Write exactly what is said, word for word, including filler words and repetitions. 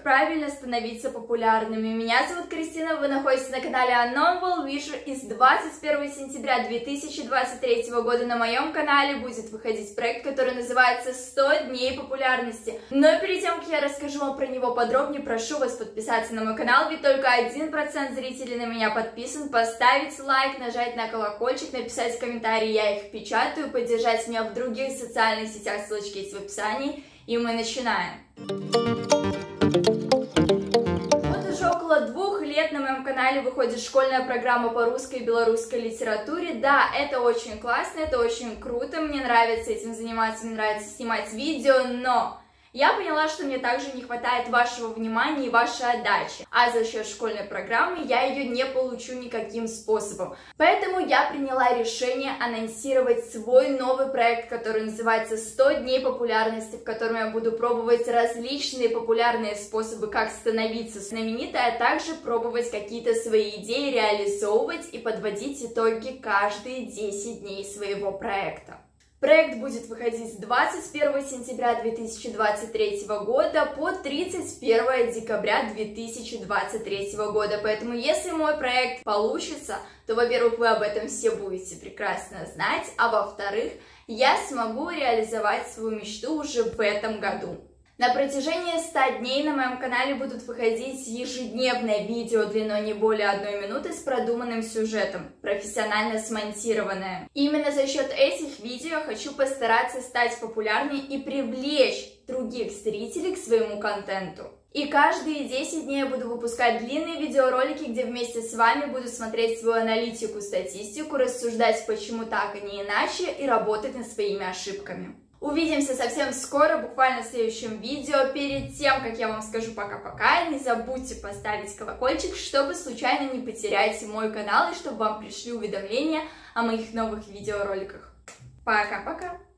как правильно становиться популярными. Меня зовут Кристина, вы находитесь на канале Unknown World Wisher, и с двадцать первого сентября две тысячи двадцать третьего года на моем канале будет выходить проект, который называется сто дней популярности. Но перед тем, как я расскажу вам про него подробнее, прошу вас подписаться на мой канал, ведь только один процент зрителей на меня подписан, поставить лайк, нажать на колокольчик, написать комментарий, я их печатаю, поддержать меня в других социальных сетях, ссылочки есть в описании, и мы начинаем. Вот уже около двух лет на моем канале выходит школьная программа по русской и белорусской литературе. Да, это очень классно, это очень круто, мне нравится этим заниматься, мне нравится снимать видео, но я поняла, что мне также не хватает вашего внимания и вашей отдачи, а за счет школьной программы я ее не получу никаким способом. Поэтому я приняла решение анонсировать свой новый проект, который называется сто дней популярности, в котором я буду пробовать различные популярные способы, как становиться знаменитой, а также пробовать какие-то свои идеи реализовывать и подводить итоги каждые десять дней своего проекта. Проект будет выходить с двадцать первого сентября две тысячи двадцать третьего года по тридцать первое декабря две тысячи двадцать третьего года. Поэтому, если мой проект получится, то, во-первых, вы об этом все будете прекрасно знать, а во-вторых, я смогу реализовать свою мечту уже в этом году. На протяжении ста дней на моем канале будут выходить ежедневное видео длиной не более одной минуты с продуманным сюжетом, профессионально смонтированное. И именно за счет этих видео я хочу постараться стать популярнее и привлечь других зрителей к своему контенту. И каждые десять дней я буду выпускать длинные видеоролики, где вместе с вами буду смотреть свою аналитику, статистику, рассуждать, почему так, а не иначе, и работать над своими ошибками. Увидимся совсем скоро, буквально в следующем видео. Перед тем, как я вам скажу пока-пока, не забудьте поставить колокольчик, чтобы случайно не потерять мой канал и чтобы вам пришли уведомления о моих новых видеороликах. Пока-пока!